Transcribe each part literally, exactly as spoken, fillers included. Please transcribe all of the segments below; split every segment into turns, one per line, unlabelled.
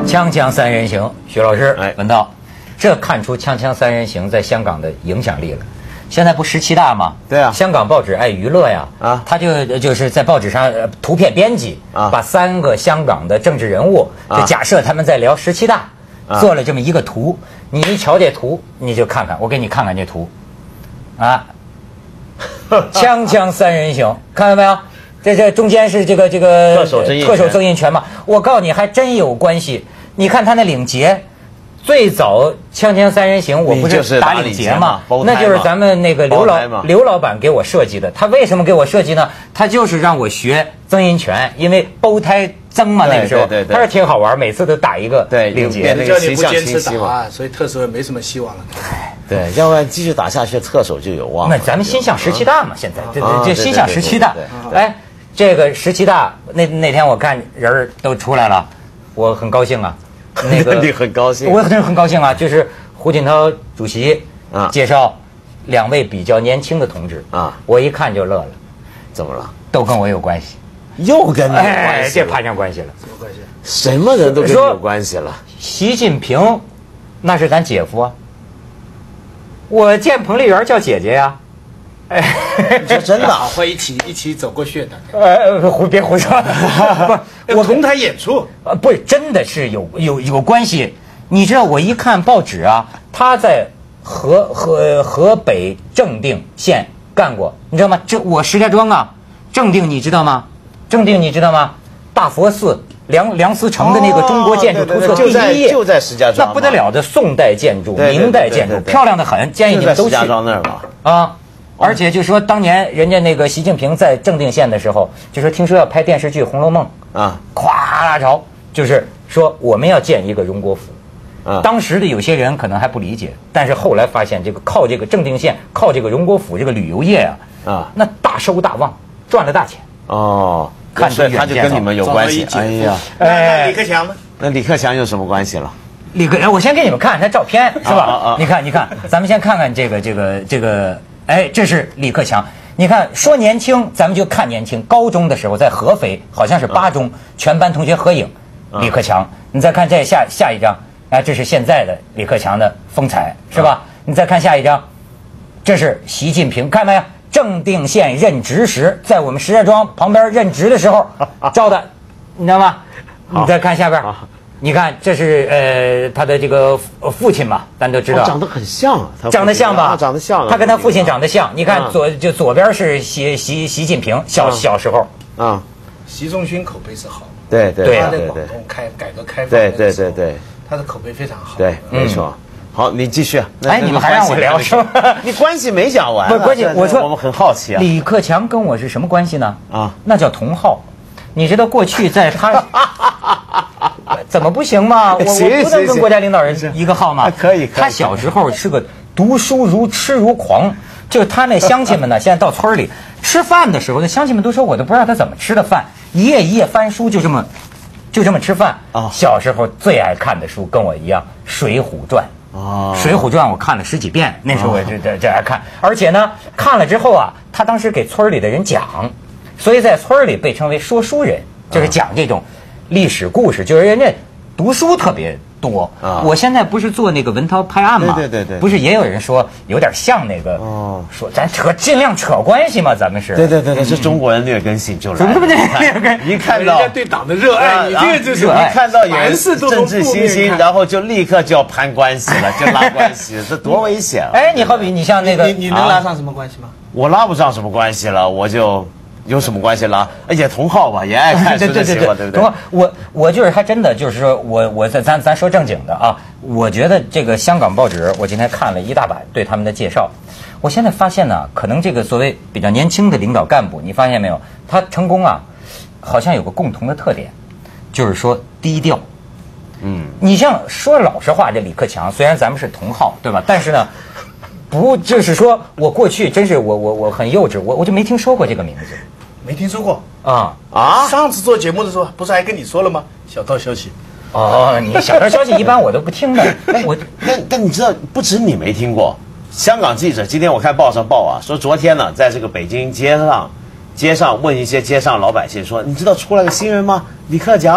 锵锵三人行，徐老师，
哎，
文道，这看出锵锵三人行在香港的影响力了。现在不十七大吗？
对啊，
香港报纸爱娱乐呀，啊，他就就是在报纸上呃图片编辑啊，把三个香港的政治人物，就假设他们在聊十七大，啊，做了这么一个图。你一瞧这图，你就看看，我给你看看这图，啊，锵锵三人行，看到没有？这这中间是这个这个
特首争议权，
特首争议权嘛？我告诉你，还真有关系。你看他那领结。最早锵锵三人行，我不是打领结吗？那就是咱们那个刘老刘老板给我设计的。他为什么给我设计呢？他就是让我学曾荫权，因为胞胎曾嘛，那个时候他是挺好玩，每次都打一个领结。
叫你不坚持打，所以特首也没什么希望了。
对，要不然继续打下去，特首就有望。
那咱们心向十七大嘛，现在这这心向十七大。哎，这个十七大那那天我看人都出来了，我很高兴啊。
那个你很高兴，
我真是很高兴啊！就是胡锦涛主席啊介绍两位比较年轻的同志啊，我一看就乐了。
怎么了？
都跟我有关系，
又跟你有关系？
哎，这攀上关系了。
什么关系？
什么人都跟你有关系了。
习近平，那是咱姐夫啊。我见彭丽媛叫姐姐呀。
哎，你说真的？会一起一起走过血的？
呃，胡别胡说，
不，我同台演出，
呃，不是，真的是有有有关系。你知道，我一看报纸啊，他在河河河北正定县干过，你知道吗？这我石家庄啊，正定你知道吗？正定你知道吗？大佛寺梁梁思成的那个中国建筑图册第一页，
就在石家庄，
那不得了的宋代建筑、明代建筑，漂亮的很，建议你们都去。
石家庄那儿吧？
啊。而且就说当年人家那个习近平在正定县的时候，就说听说要拍电视剧《红楼梦》啊，咵拉着，就是说我们要建一个荣国府。啊，当时的有些人可能还不理解，但是后来发现这个靠这个正定县靠这个荣国府这个旅游业啊，啊，那大收大旺，赚了大钱。
哦，
看
所以他就跟你们有关系。哎呀，
哎，李克强呢？
那李克强有什么关系了？
李克，我先给你们看他照片，是吧？啊啊，你看，你看，咱们先看看这个这个这个。哎，这是李克强。你看，说年轻，咱们就看年轻。高中的时候在合肥，好像是八中，全班同学合影。李克强，你再看这下下一张，啊，这是现在的李克强的风采，是吧？你再看下一张，这是习近平，看没有？正定县任职时，在我们石家庄旁边任职的时候照的，你知道吗？你再看下边。你看，这是呃他的这个父亲嘛，咱都知道，
长得很像，
长得像吧？
长得像，
他跟他父亲长得像。你看左就左边是习习习近平小小时候
啊，习仲勋口碑是好，
对对，
他在广东开改革开放，
对对对对，
他的口碑非常好，
对，没错。好，你继续。
哎，你们还让我聊是吧？
你关系没讲完，
不关系。我说
我们很好奇啊。
李克强跟我是什么关系呢？
啊，
那叫同号。你知道过去在他。怎么不行吗？我我不能跟国家领导人一个号吗？
可以。
他小时候是个读书如痴如狂，就是他那乡亲们呢，现在到村里吃饭的时候，那乡亲们都说我都不知道他怎么吃的饭，一页一页翻书，就这么就这么吃饭啊。小时候最爱看的书跟我一样，《水浒传》啊，《水浒传》我看了十几遍，那时候我这这这爱看，而且呢，看了之后啊，他当时给村里的人讲，所以在村里被称为说书人，就是讲这种。历史故事就是人家读书特别多啊！我现在不是做那个文涛拍案嘛？
对对对对，
不是也有人说有点像那个哦，说咱扯尽量扯关系嘛，咱们是。
对对对对，是中国人劣根性就来。
对不对？
一看到
人家对党的热爱，你这就是
一看到有人政治新兴，然后就立刻就要攀关系了，就拉关系，这多危险啊！
哎，你好比你像那个，
你你能拉上什么关系吗？
我拉不上什么关系了，我就。有什么关系了？也同号吧，也爱看书就行了，对不对？同号，
我我就是还真的就是说我我在咱咱说正经的啊，我觉得这个香港报纸，我今天看了一大版对他们的介绍，我现在发现呢，可能这个所谓比较年轻的领导干部，你发现没有？他成功啊，好像有个共同的特点，就是说低调。嗯，你像说老实话，这李克强虽然咱们是同号，对吧？但是呢。不，就是说我过去真是我我我很幼稚，我我就没听说过这个名字，
没听说过
啊
啊！上次做节目的时候不是还跟你说了吗？小道消息。
哦，你小道消息一般我都不听的。
哎，我但但你知道，不止你没听过，香港记者今天我看报上报啊，说昨天呢，在这个北京街上，街上问一些街上老百姓说，你知道出来个新人吗？李克强。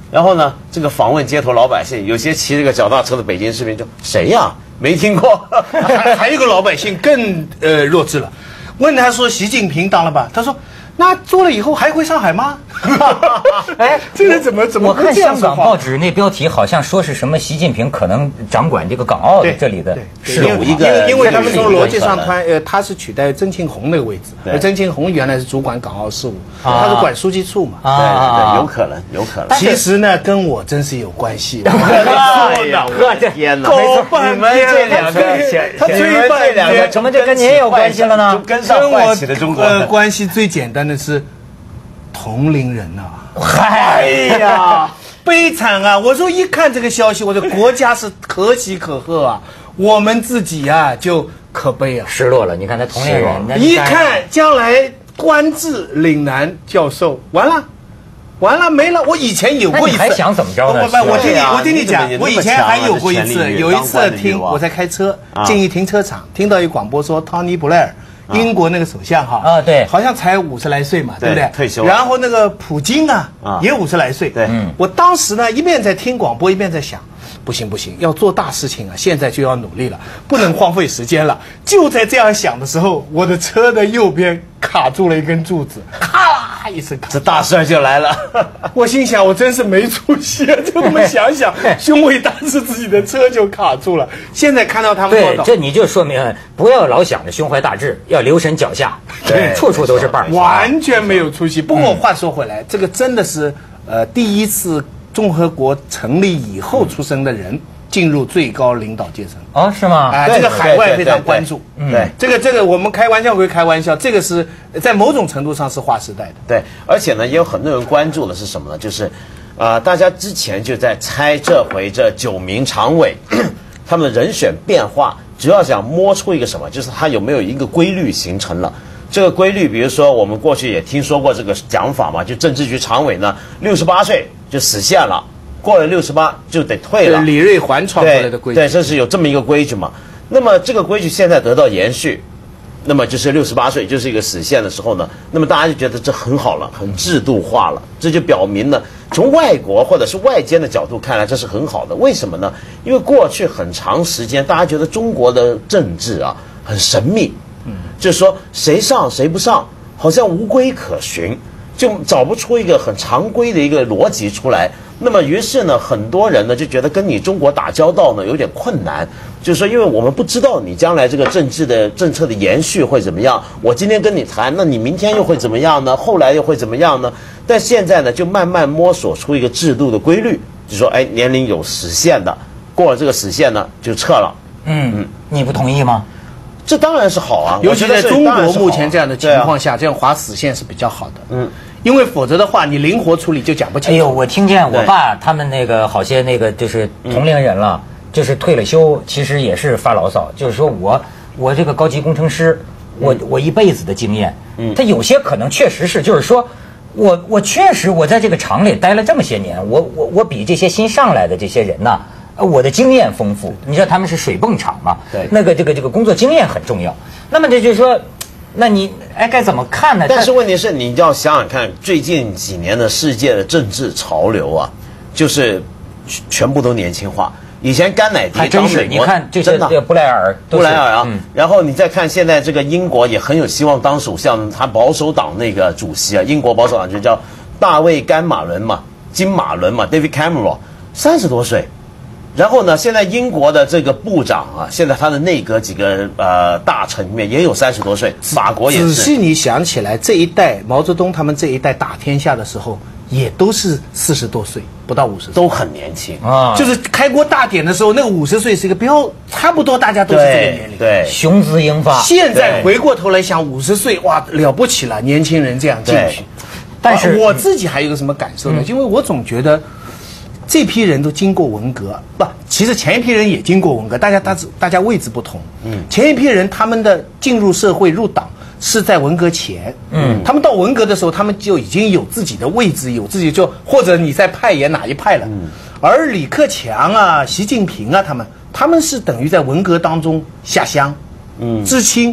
然后呢，这个访问街头老百姓，有些骑这个脚踏车的北京市民就谁呀？没听过。
还还有一个老百姓更呃弱智了，问他说习近平当了吧？他说那做了以后还回上海吗？哎，这人怎么怎么
我看香港报纸那标题好像说是什么习近平可能掌管这个港澳的这里的事务，
因为因为他们从逻辑上他呃他是取代曾庆红那个位置，而曾庆红原来是主管港澳事务，他是管书记处嘛。
对对对，有可能有可能。
其实呢，跟我真是有关系。
哎呀，我的天哪！你们这两个，
他
吹半这两个，
怎么就跟您有关系了呢？
跟上坏起的中国
呃关系最简单的是同龄人呐。
哎呀，
悲惨啊！我说一看这个消息，我说国家是可喜可贺啊，我们自己啊就可悲啊，
失落了。你看他同龄人，
一看将来官至岭南教授，完了。完了没了！我以前有过一次，
还想怎么着呢？
不不，我听你，我听你讲，我以前还有过一次，有一次听我在开车进一停车场，听到一广播说汤尼布莱尔，英国那个首相哈
啊对，
好像才五十来岁嘛，对不对？
退休。
然后那个普京啊也五十来岁，
对，
我当时呢一边在听广播一边在想。不行不行，要做大事情啊！现在就要努力了，不能荒废时间了。就在这样想的时候，我的车的右边卡住了一根柱子，咔啦一声卡，
这大事就来了。
我心想，我真是没出息啊！就这么想想，胸围大是自己的车就卡住了。现在看到他们报道，
对，这你就说明不要老想着胸怀大志，要留神脚下，对，处处都是绊儿，
完全没有出息。不过话说回来，这个真的是呃第一次。共和国成立以后出生的人进入最高领导阶层
哦，是吗？
哎，这个海外非常关注。
对，
这个这个我们开玩笑归开玩笑，这个是在某种程度上是划时代的。
对，而且呢，也有很多人关注的是什么呢？就是，呃，大家之前就在猜这回这九名常委他们的人选变化，主要想摸出一个什么，就是他有没有一个规律形成了。这个规律，比如说我们过去也听说过这个讲法嘛，就政治局常委呢，六十八岁就死线了，过了六十八就得退了。
李瑞环创出来的规矩，
对，这是有这么一个规矩嘛。那么这个规矩现在得到延续，那么就是六十八岁就是一个死线的时候呢，那么大家就觉得这很好了，很制度化了，这就表明呢，从外国或者是外间的角度看来，这是很好的。为什么呢？因为过去很长时间，大家觉得中国的政治啊很神秘。嗯，就是说谁上谁不上，好像无规可循，就找不出一个很常规的一个逻辑出来。那么于是呢，很多人呢就觉得跟你中国打交道呢有点困难，就是说因为我们不知道你将来这个政治的政策的延续会怎么样。我今天跟你谈，那你明天又会怎么样呢？后来又会怎么样呢？但现在呢，就慢慢摸索出一个制度的规律，就是说，哎，年龄有死线的，过了这个死线呢就撤了。
嗯嗯，你不同意吗？
这当然是好啊，
尤其在中国目前这样的情况下，这样划死线是比较好的。嗯，因为否则的话，你灵活处理就讲不清楚。
哎呦，我听见我爸他们那个好些那个就是同龄人了，就是退了休，其实也是发牢骚，就是说我我这个高级工程师，我我一辈子的经验，嗯，他有些可能确实是，就是说我我确实我在这个厂里待了这么些年，我我我比这些新上来的这些人呢。我的经验丰富，你知道他们是水泵厂嘛？
对，
那个这个这个工作经验很重要。那么这就是说，那你哎该怎么看呢？
但是问题是，你要想想看，最近几年的世界的政治潮流啊，就是全部都年轻化。以前甘乃迪当美国，
你看这些布莱尔，
布莱尔啊，嗯、然后你再看现在这个英国也很有希望当首相，他保守党那个主席啊，英国保守党就叫大卫甘马伦嘛，金马伦嘛 ，David Cameron， 三十多岁。然后呢，现在英国的这个部长啊，现在他的内阁几个呃大臣里面也有三十多岁，法国也是。
仔细你想起来，这一代毛泽东他们这一代打天下的时候，也都是四十多岁，不到五十岁，
都很年轻
啊。就是开国大典的时候，那个五十岁是一个标，差不多大家都是这个年龄，
对，
雄姿英发。
现在回过头来想，五十岁哇了不起了，年轻人这样进去。
但是
我自己还有一个什么感受呢？嗯、因为我总觉得。这批人都经过文革，不，其实前一批人也经过文革，大家大大家位置不同。嗯，前一批人他们的进入社会入党是在文革前，嗯，他们到文革的时候，他们就已经有自己的位置，有自己就或者你在派演哪一派了。嗯，而李克强啊、习近平啊，他们他们是等于在文革当中下乡，嗯，知青。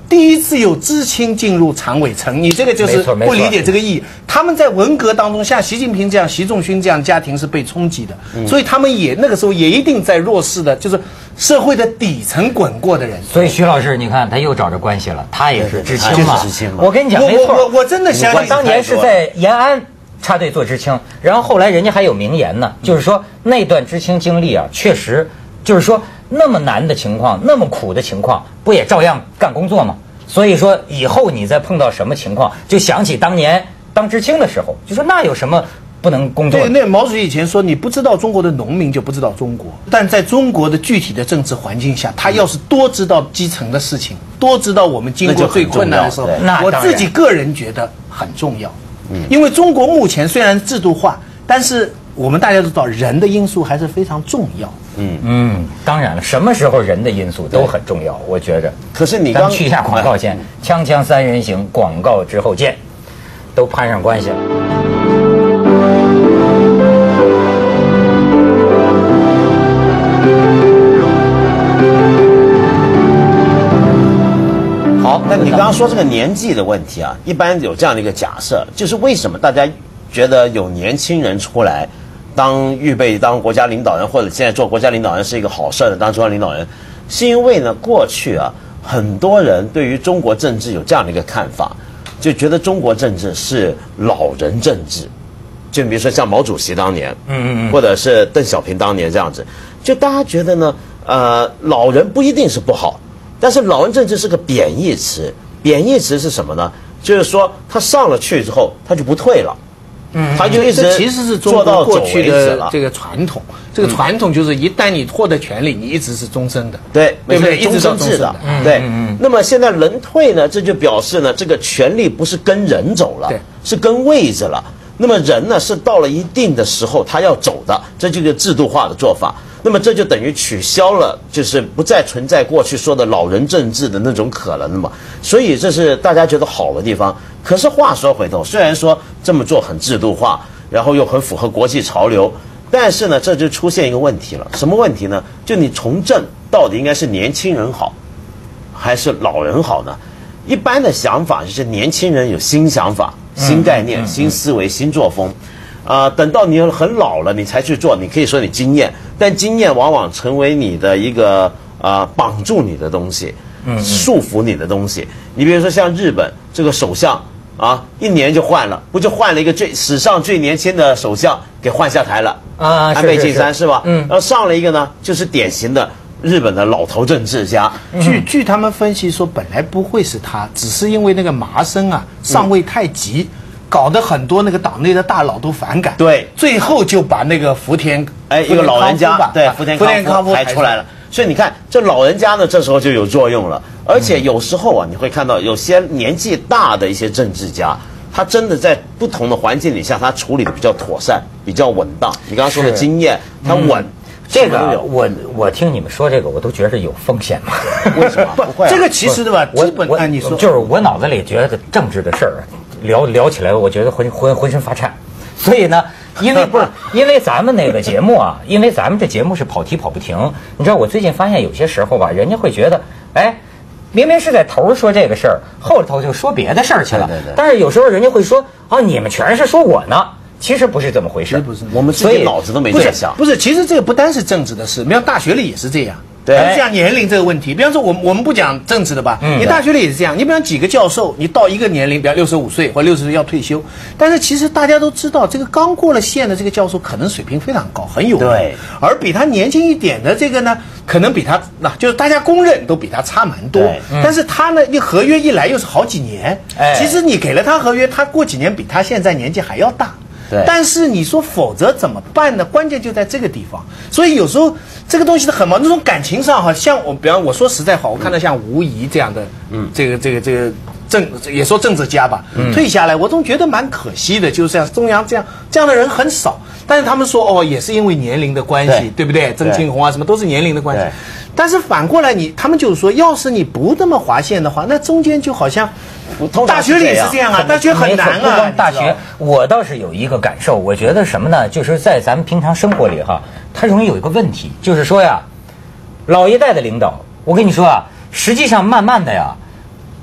第一次有知青进入常委层，你这个就是不理解这个意义。他们在文革当中，像习近平这样、习仲勋这样家庭是被冲击的，嗯、所以他们也那个时候也一定在弱势的，就是社会的底层滚过的人。
所以徐老师，你看他又找着关系了，他也是知青嘛。
知青嘛。
我跟你讲，没错，
我我我真的相信
当年是在延安插队做知青，然后后来人家还有名言呢，就是说那段知青经历啊，确实就是说那么难的情况，那么苦的情况，不也照样干工作吗？所以说以后你再碰到什么情况，就想起当年当知青的时候，就说那有什么不能工作的？
对，那毛主席以前说，你不知道中国的农民就不知道中国。但在中国的具体的政治环境下，他要是多知道基层的事情，多知道我们经过最困难的时候，我自己个人觉得很重要。嗯，因为中国目前虽然制度化，但是我们大家都知道，人的因素还是非常重要。
嗯嗯，当然了，什么时候人的因素都很重要，我觉着。
可是你刚
去一下广告先，锵锵三人行，广告之后见，都攀上关系了。
好，那你刚刚说这个年纪的问题啊，一般有这样的一个假设，就是为什么大家觉得有年轻人出来当预备当国家领导人，或者现在做国家领导人是一个好事的，当中央领导人，是因为呢，过去啊，很多人对于中国政治有这样的一个看法，就觉得中国政治是老人政治，就比如说像毛主席当年，嗯嗯嗯，或者是邓小平当年这样子，就大家觉得呢，呃，老人不一定是不好，但是老人政治是个贬义词，贬义词是什么呢？就是说他上了去之后，他就不退了。嗯，他就一直
其实是中国过去的这个传统，这个传统就是一旦你获得权利，你一直是终身的，
对，
对不对？
终身制的，对。那么现在人退呢，这就表示呢，这个权利不是跟人走了，是跟位置了。那么人呢，是到了一定的时候他要走的，这就是制度化的做法。那么这就等于取消了，就是不再存在过去说的老人政治的那种可能了嘛。所以这是大家觉得好的地方。可是话说回头，虽然说这么做很制度化，然后又很符合国际潮流，但是呢，这就出现一个问题了。什么问题呢？就你从政到底应该是年轻人好，还是老人好呢？一般的想法就是年轻人有新想法、新概念、新思维、新作风。啊、呃，等到你很老了，你才去做，你可以说你经验，但经验往往成为你的一个啊、呃、绑住你的东西，嗯，束缚你的东西。你比如说像日本这个首相啊，一年就换了，不就换了一个最史上最年轻的首相给换下台了啊？安倍晋三是吧？嗯，然后上了一个呢，就是典型的日本的老头政治家。
据据他们分析说，本来不会是他，只是因为那个麻生啊上位太急。嗯，搞得很多那个党内的大佬都反感，
对，
最后就把那个福田
哎一个老人家对福田康夫抬出来了。所以你看，这老人家呢，这时候就有作用了。而且有时候啊，你会看到有些年纪大的一些政治家，他真的在不同的环境底下，他处理的比较妥善，比较稳当。你刚刚说的经验，他稳。嗯，
这个我我听你们说这个，我都觉得有风险嘛。
为什么？不会、啊，
这个其实对吧？
我我
按你说，
就是我脑子里觉得政治的事儿聊聊起来，我觉得浑浑浑身发颤。所以呢，因为不是因为咱们那个节目啊，因为咱们这节目是跑题跑不停。你知道，我最近发现有些时候吧，人家会觉得，哎，明明是在头说这个事儿，后头就说别的事儿去了。
对对对。
但是有时候人家会说，啊，你们全是说我呢。其实不是这么回事，
不是，
我们自己脑子都没在想。
不是，其实这个不单是政治的事，比方大学里也是这样。对，像年龄这个问题，比方说我们我们不讲政治的吧，嗯，你大学里也是这样。你比方几个教授，你到一个年龄，比方六十五岁或六十岁要退休，但是其实大家都知道，这个刚过了线的这个教授可能水平非常高，很有名。
对，
而比他年轻一点的这个呢，可能比他那就是大家公认都比他差蛮多。嗯，但是他呢，你合约一来又是好几年，哎，其实你给了他合约，他过几年比他现在年纪还要大。
对，
但是你说否则怎么办呢？关键就在这个地方。所以有时候这个东西的很毛，那种感情上哈，像我，比方我说实在话，我看到像吴仪这样的，嗯，这个这个这个政也说政治家吧，嗯，退下来，我总觉得蛮可惜的。就是像中央这样这样的人很少，但是他们说哦，也是因为年龄的关系， 对, 对不对？曾庆红啊，什么都是年龄的关系。但是反过来你，他们就是说，要是你不这么划线的话，那中间就好像。大学里也是这样啊，大学很难啊。
不光大学，我倒是有一个感受，我觉得什么呢？就是在咱们平常生活里哈，它容易有一个问题，就是说呀，老一代的领导，我跟你说啊，实际上慢慢的呀，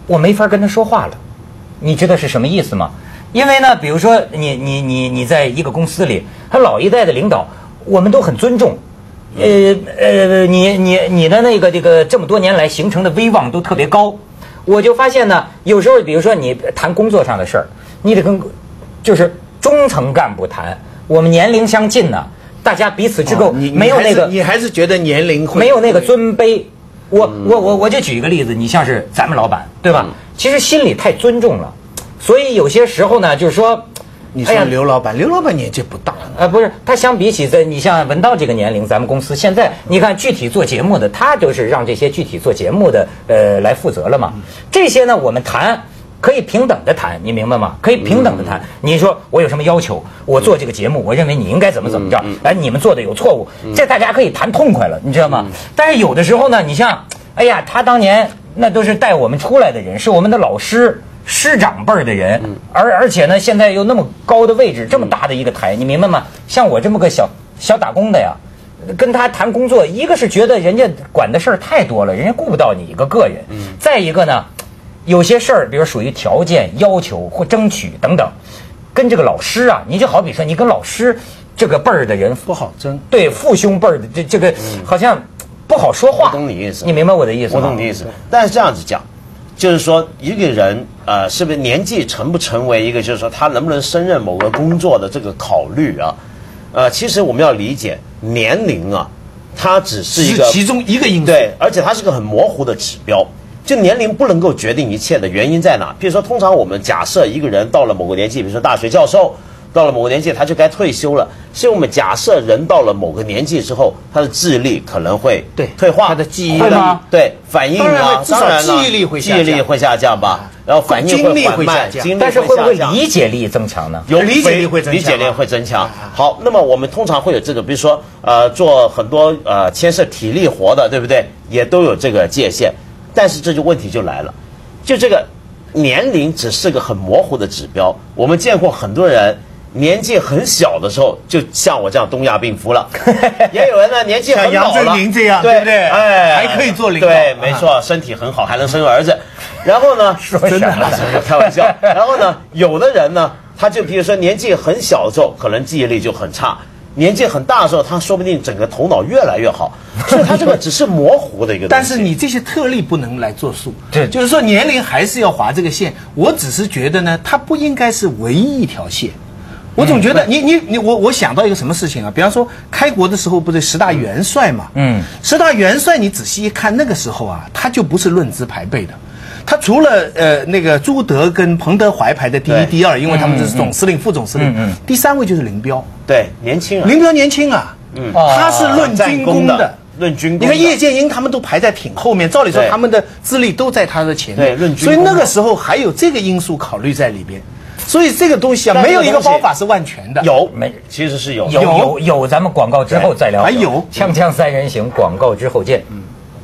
我没法跟他说话了。你知道是什么意思吗？因为呢，比如说你你你你在一个公司里，他老一代的领导，我们都很尊重。呃呃，你你你的那个这个这么多年来形成的威望都特别高。我就发现呢，有时候比如说你谈工作上的事儿，你得跟就是中层干部谈。我们年龄相近呢，大家彼此之间没有那个，
你还是觉得年龄会
没有那个尊卑。我我我我就举一个例子，你像是咱们老板，对吧？其实心里太尊重了，所以有些时候呢，就是说，
你说刘老板，刘老板年纪不大，
呃，不是他相比起在你像文道这个年龄，咱们公司现在你看具体做节目的，他就是让这些具体做节目的呃来负责了嘛。这些呢，我们谈。可以平等的谈，你明白吗？可以平等的谈。你说我有什么要求？我做这个节目，我认为你应该怎么怎么着？哎，你们做的有错误，这大家可以谈痛快了，你知道吗？但是有的时候呢，你像，哎呀，他当年那都是带我们出来的人，是我们的老师、师长辈儿的人，而而且呢，现在又那么高的位置，这么大的一个台，你明白吗？像我这么个小小打工的呀。跟他谈工作，一个是觉得人家管的事儿太多了，人家顾不到你一个个人；再一个呢。有些事儿，比如属于条件要求或争取等等，跟这个老师啊，你就好比说，你跟老师这个辈儿的人
不好争，
对父兄辈儿的这这个好像不好说话。
我懂你意思，
你明白我的意思吗？
我懂你意思。但是这样子讲，就是说一个人呃，是不是年纪成不成为一个，就是说他能不能胜任某个工作的这个考虑啊？呃，其实我们要理解年龄啊，它只是一个
是其中一个因素，
对，而且它是个很模糊的指标。就年龄不能够决定一切的原因在哪？比如说，通常我们假设一个人到了某个年纪，比如说大学教授，到了某个年纪他就该退休了。所以我们假设人到了某个年纪之后，他的智力可能会
对
退化，
他的记忆
力
对反应啊，
至少记忆力会
记忆力会下降吧，然后反应会缓慢，精力
但是会不会理解力增强呢？
有
理解力会增强，
理解力会增强。好，那么我们通常会有这个，比如说呃，做很多呃牵涉体力活的，对不对？也都有这个界限。但是这就问题就来了，就这个年龄只是个很模糊的指标。我们见过很多人年纪很小的时候，就像我这样东亚病夫了，也有人呢年纪很老了，
像杨振宁这样，对不对？哎，还可以做领导，
对，没错，身体很好，还能生儿子。然后呢，
说什么呢？
开玩笑。然后呢，有的人呢，他就比如说年纪很小的时候，可能记忆力就很差。年纪很大的时候，他说不定整个头脑越来越好，所以他这个只是模糊的一个东西。
但是你这些特例不能来作数，
对，
就是说年龄还是要划这个线。我只是觉得呢，它不应该是唯一一条线。我总觉得你你你我我想到一个什么事情啊？比方说开国的时候不是十大元帅嘛？嗯，十大元帅你仔细一看，那个时候啊，他就不是论资排辈的。他除了呃那个朱德跟彭德怀排的第一、第二，因为他们这是总司令、副总司令。嗯，第三位就是林彪。
对，年轻人。
林彪年轻啊，嗯，他是论军功的，
论军功。
你看叶剑英他们都排在挺后面，照理说他们的资历都在他的前面。
对，论军功。
所以那个时候还有这个因素考虑在里边。所以这个东西啊，没有一个方法是万全的。
有没？其实是有。
有有有，咱们广告之后再聊。
还有
锵锵三人行，广告之后见。嗯。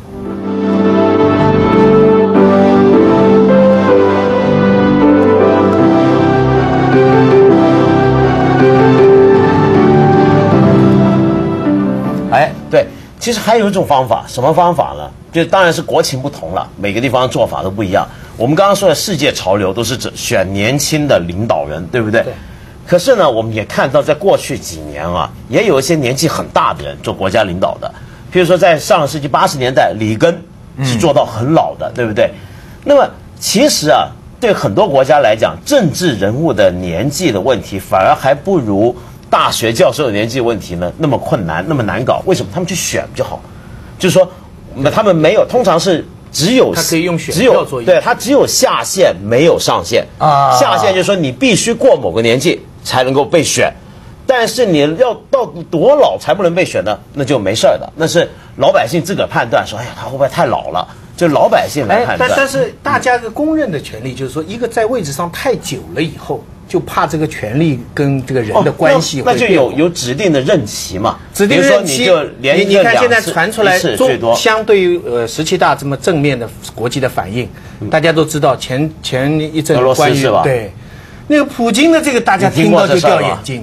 哎，对，其实还有一种方法，什么方法呢？就当然是国情不同了，每个地方的做法都不一样。我们刚刚说的世界潮流都是指选年轻的领导人，对不对？对。可是呢，我们也看到，在过去几年啊，也有一些年纪很大的人做国家领导的。譬如说，在上个世纪八十年代，里根是做到很老的，嗯、对不对？那么其实啊，对很多国家来讲，政治人物的年纪的问题，反而还不如大学教授的年纪问题呢那么困难，那么难搞。为什么？他们去选就好，就是说，他们没有，通常是。只有
他可以用选票做，
对，他只有下限没有上限啊。下限就是说你必须过某个年纪才能够被选，但是你要到多老才不能被选呢？那就没事儿的，那是老百姓自个儿判断，说哎呀他会不会太老了，就老百姓来判断。
但但是大家的公认的权利就是说，一个在位置上太久了以后。就怕这个权力跟这个人的关系会、
哦、那, 那就有有指定的任期嘛，
指定任期。
你就连
你你看现在传出来，
最多
相对于呃十七大这么正面的国际的反应，嗯、大家都知道前前一阵关于对那个普京的这个，大家听到就掉眼镜嘛。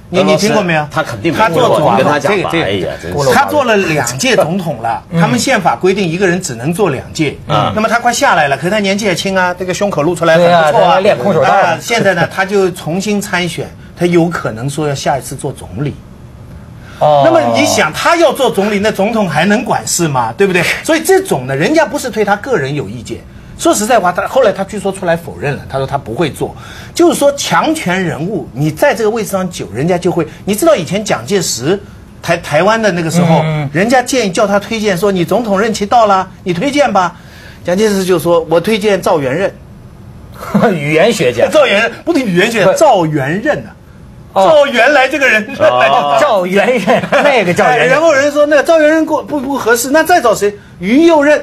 你你听过没有？
他肯定没
他做总统，
跟他讲吧。
这个
哎呀，真
是他做了两届总统了。他们宪法规定一个人只能做两届。
嗯，
那么他快下来了，可是他年纪也轻啊，这个胸口露出来很不错啊，
练空手道。
现在呢，他就重新参选，他有可能说要下一次做总理。
哦，
那么你想，他要做总理，那总统还能管事吗？对不对？所以这种呢，人家不是对他个人有意见。说实在话，他后来他据说出来否认了，他说他不会做，就是说强权人物，你在这个位置上久，人家就会，你知道以前蒋介石台台湾的那个时候，嗯、人家建议叫他推荐说你总统任期到了，你推荐吧，蒋介石就说我推荐赵元任，
语言学家，
赵元任不是语言学家，赵元任啊。赵元来这个人，
哦、赵元任那个赵元任，
然后人说那个赵元任过不不合适，那再找谁？于右任。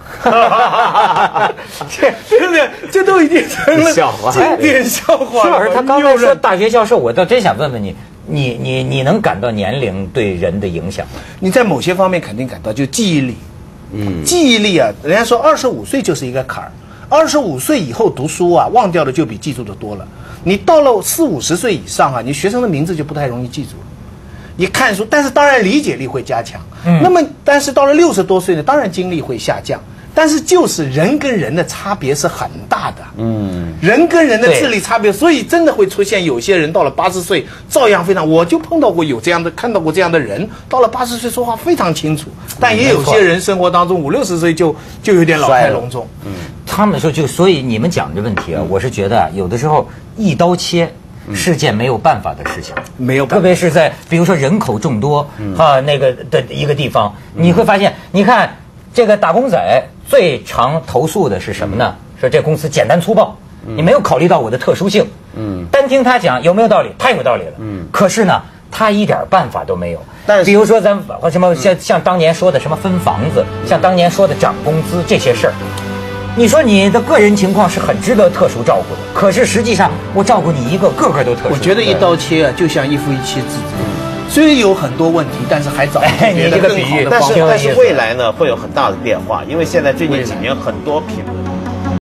这对不对？这都已经成了经典笑话。
徐老师，他刚才说大学教授，我倒真想问问你，你你你能感到年龄对人的影响吗？
你在某些方面肯定感到，就记忆力。嗯，记忆力啊，人家说二十五岁就是一个坎儿，二十五岁以后读书啊，忘掉的就比记住的多了。你到了四五十岁以上啊，你学生的名字就不太容易记住了。你看书，但是当然理解力会加强。嗯，那么但是到了六十多岁呢，当然精力会下降。但是就是人跟人的差别是很大的，嗯，人跟人的智力差别，所以真的会出现有些人到了八十岁照样非常，我就碰到过有这样的，看到过这样的人，到了八十岁说话非常清楚，但也有些人生活当中五六十岁就就有点老态龙钟，
嗯，他们说就所以你们讲这问题啊，我是觉得有的时候一刀切。是件没有办法的事情，
没有办法，
特别是在比如说人口众多啊那个的一个地方，你会发现，你看这个打工仔最常投诉的是什么呢？说这公司简单粗暴，你没有考虑到我的特殊性。嗯，单听他讲有没有道理？太有道理了。嗯，可是呢，他一点办法都没有。但是，比如说咱什么像像当年说的什么分房子，像当年说的涨工资这些事儿。你说你的个人情况是很值得特殊照顾的，可是实际上我照顾你一个，个个都特殊。
我觉得一刀切啊，就像一夫一妻制。虽然有很多问题，但是还找不出别的更好的方法。
但是但是未来呢，会有很大的变化，因为现在最近几年很多品。